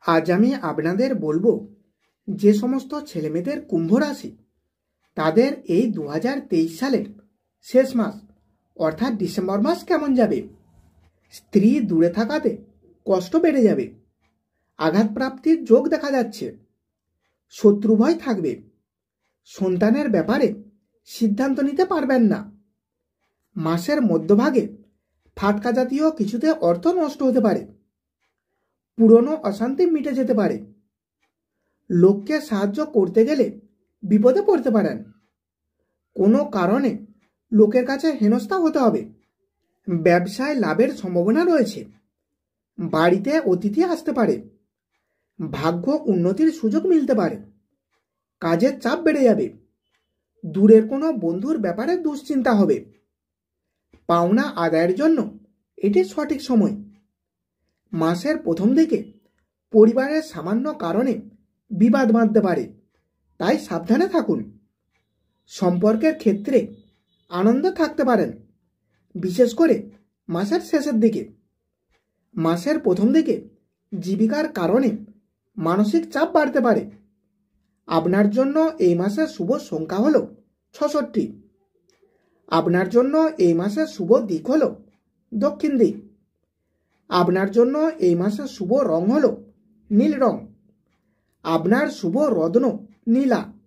আজ আমি আপনাদের বলবো যে সমস্ত ছেলেমেয়েদের কুম্ভ রাশি তাদের এই 2023 সালের শেষ মাস অর্থাৎ ডিসেম্বর মাস কেমন যাবে। স্ত্রী দূরে থাকাতে কষ্ট বেড়ে যাবে, আঘাতপ্রাপ্তির যোগ দেখা যাচ্ছে, শত্রু ভয় থাকবে, সন্তানের ব্যাপারে সিদ্ধান্ত নিতে পারবেন না, মাসের মধ্যভাগে ফাটকা জাতীয় কিছুতে অর্থ নষ্ট হতে পারে, পুরনো অশান্তি মিটে যেতে পারে, লোককে সাহায্য করতে গেলে বিপদে পড়তে পারেন, কোনো কারণে লোকের কাছে হেনস্থা হতে হবে, ব্যবসায় লাভের সম্ভাবনা রয়েছে, বাড়িতে অতিথি আসতে পারে, ভাগ্য উন্নতির সুযোগ মিলতে পারে, কাজের চাপ বেড়ে যাবে, দূরের কোনো বন্ধুর ব্যাপারে দুশ্চিন্তা হবে, পাওনা আদায়ের জন্য এটি সঠিক সময়। মাসের প্রথম দিকে পরিবারের সামান্য কারণে বিবাদ বাঁধতে পারে, তাই সাবধানে থাকুন। সম্পর্কের ক্ষেত্রে আনন্দে থাকতে পারেন, বিশেষ করে মাসের শেষের দিকে। মাসের প্রথম দিকে জীবিকার কারণে মানসিক চাপ বাড়তে পারে। আপনার জন্য এই মাসের শুভ সংখ্যা হল 66। আপনার জন্য এই মাসের শুভ দিক হল দক্ষিণ দিক। আপনার জন্য এই মাসের শুভ রং হল নীল রং। আপনার শুভ রত্ন নীলা।